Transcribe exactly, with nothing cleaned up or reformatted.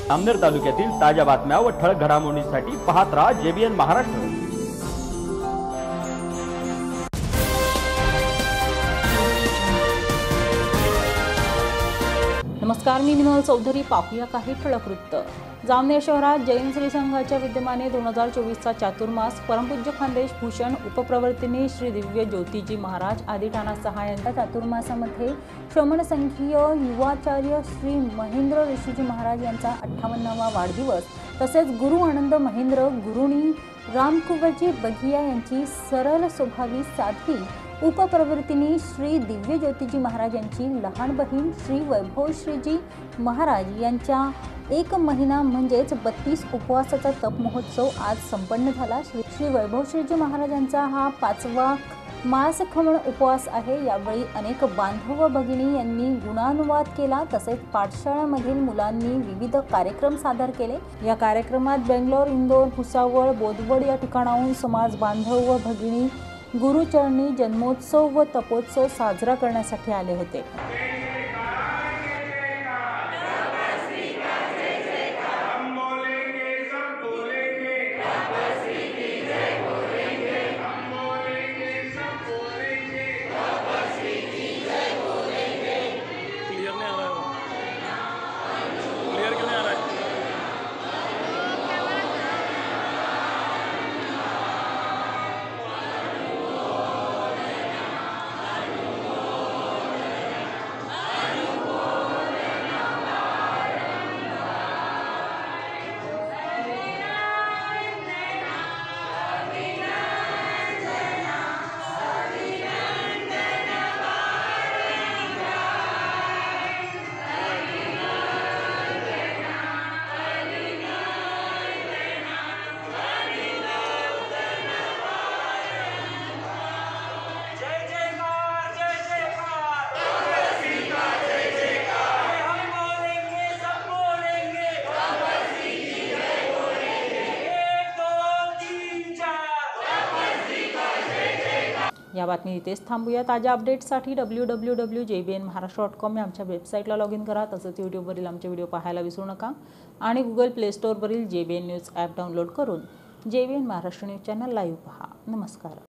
अमनेर तालुक्यातील ताज्या बातम्या व ठळक घडामोडींसाठी पाहत राहा जेबीएन महाराष्ट्र। नमस्कार, मी मिनल चौधरी। पाहूया काही ठळक वृत्त। जामनेर शहरात जैन श्री संघाच्या विद्यमाने दोन हजार चोवीसचा चातुर्मास परमपूज्य खानदेश भूषण उपप्रवर्तिनी श्री दिव्य ज्योतिजी महाराज अधिष्ठाना सहा यांच्या चातुर्मासामध्ये श्रमण संघीय युवाचार्य श्री महेंद्र ऋषीजी महाराज यांचा अठ्ठावन्नावा वाढदिवस तसेच गुरु आनंद महेंद्र गुरुनी रामकुवरजी बघिया यांची सरळ स्वभावी साधी उपप्रवर्तिनी श्री दिव्य ज्योतिजी महाराज यांची लहान बहीण श्री वैभवश्रीजी महाराज यांच्या एक महिना म्हणजेच बत्तीस उपवासाचा तप महोत्सव आज संपन्न झाला। श्री वैभवश्रीजी महाराजांचा हा पाचवा मासखमण उपवास आहे। यावेळी अनेक बांधव व भगिनी यांनी गुणानुवाद केला तसेच पाठशाळांमधील मुलांनी विविध कार्यक्रम सादर केले। या कार्यक्रमात बेंगलोर, इंदोर, भुसावळ, बोदवड या ठिकाणाहून समाज बांधव व भगिनी गुरुचरणी जन्मोत्सव व तपोत्सव साजरा करण्यासाठी आले होते। या बातमी इथेच थांबूया। ताज्या अपडेट्ससाठी W W W dot J B N Maharashtra dot com या आमच्या वेबसाईटला लॉग इन करा। तसंच यूट्यूबवरील आमचे व्हिडिओ पाहायला विसरू नका आणि गुगल प्ले स्टोअरवरील J B N news app download करून J B N Maharashtra news channel live पहा। नमस्कार।